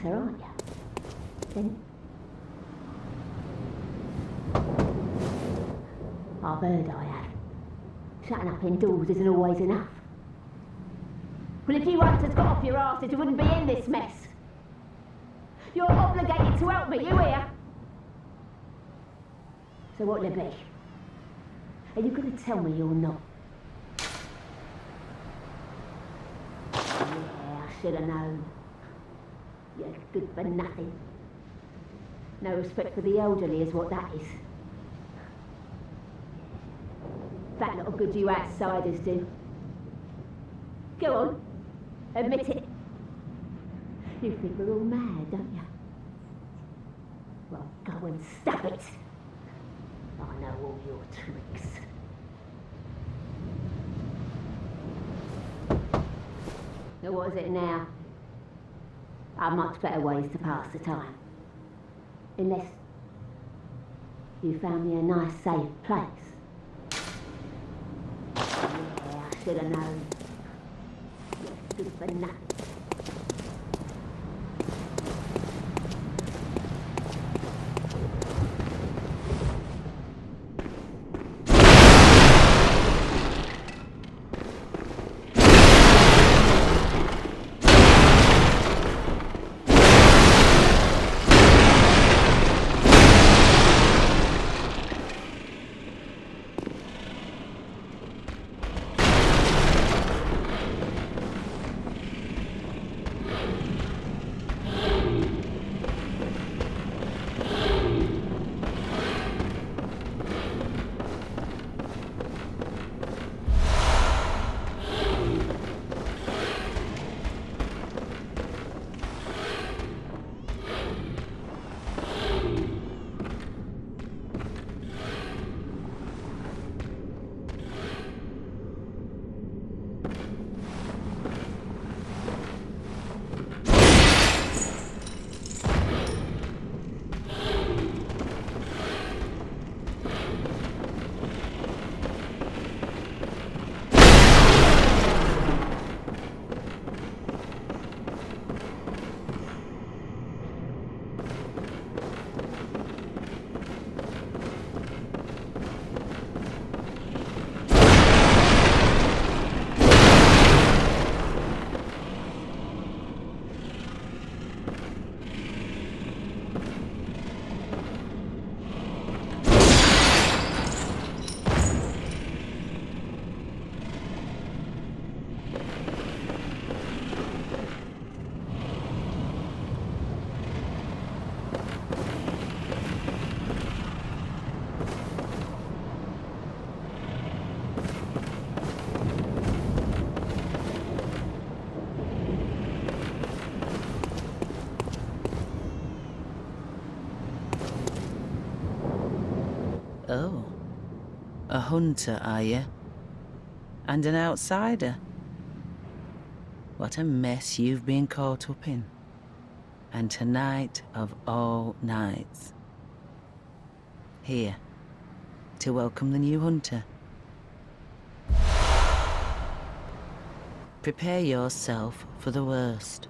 hunter, aren't you? Then I've heard I have. Shutting up indoors isn't always enough. Well, if you hunters got off your arses, you wouldn't be in this mess. You're obligated to help me, you hear? So what'll it be? Are you going to tell me you're not? Yeah, I should have known. You're good for nothing. No respect for the elderly is what that is. That lot of good you outsiders do. Go on, admit it. You think we're all mad, don't you? Well, go and stop it. I know all your tricks. Now what is it now? Are much better ways to pass the time. Unless you found me a nice safe place. Yeah, I should have known. You're good for nothing. Oh, a hunter, are you? And an outsider? What a mess you've been caught up in. And tonight of all nights. Here, to welcome the new hunter. Prepare yourself for the worst.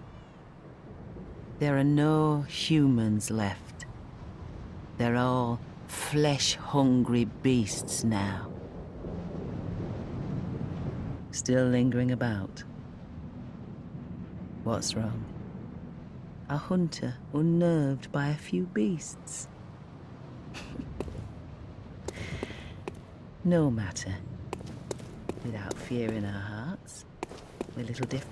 There are no humans left. They're all flesh-hungry beasts now. Still lingering about. What's wrong? A hunter unnerved by a few beasts. No matter. Without fear in our hearts, we're little different.